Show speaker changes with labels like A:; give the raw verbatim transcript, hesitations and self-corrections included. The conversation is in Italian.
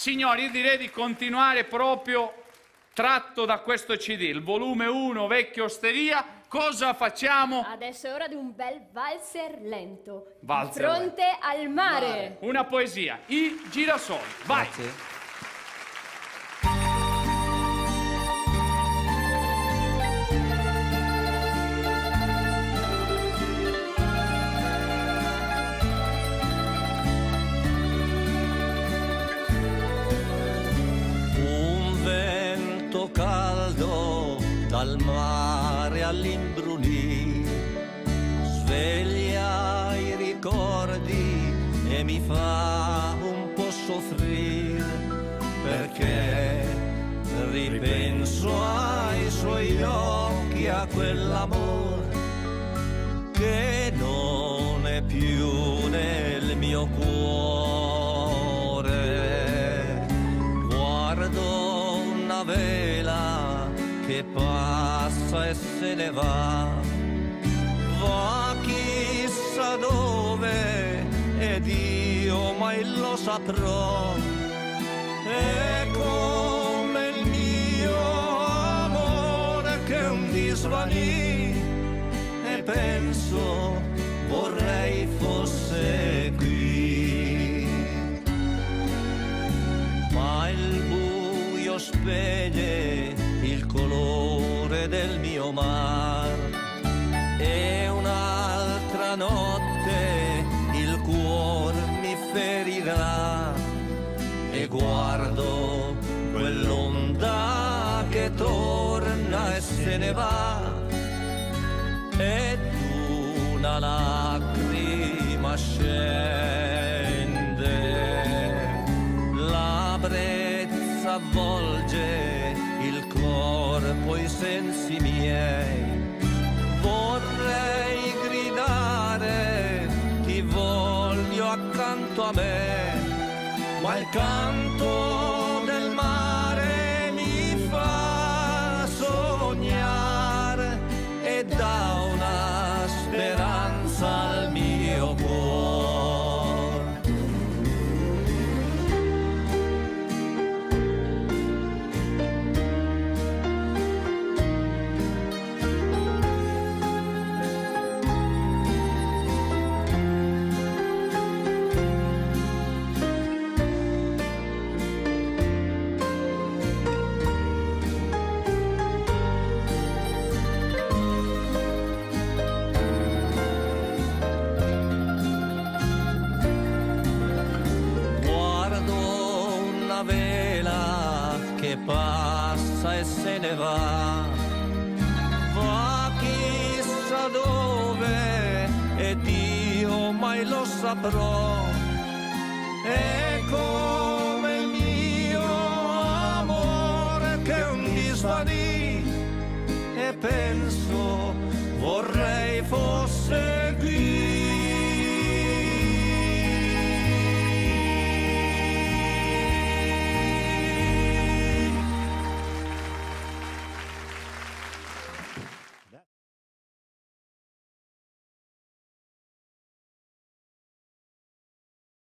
A: signori, io direi di continuare proprio tratto da questo C D, il volume uno, Vecchia Osteria. Cosa facciamo?
B: Adesso è ora di un bel valzer lento.
A: Valzer
B: Di fronte
A: lento.
B: al mare.
A: Una poesia, I girasoli. Vai.
C: Grazie.
D: Caldo dal mare all'imbrunire sveglia i ricordi e mi fa un po' soffrire, perché ripenso ai suoi occhi, a quell'amore che non è più nel mio cuore. Guardo una vela che passa e se ne va, va chissà dove ed io mai lo saprò. È come il mio amore che un dì svanì e penso vorrei fosse qui, ma il buio spegne il colore del mio mar e un'altra notte il cuore mi ferirà e guardo quell'onda che torna e se ne va ed una lacrima scende, la brezza avvolge il corpo, i sensi miei. Vorrei gridare, ti voglio accanto a me, ma il canto del mare mi fa sognare e dà una speranza al mio cuore. Vela che passa e se ne va, va chissà dove ed io mai lo saprò. È come il mio amore che un dì svanì e penso vorrei fosse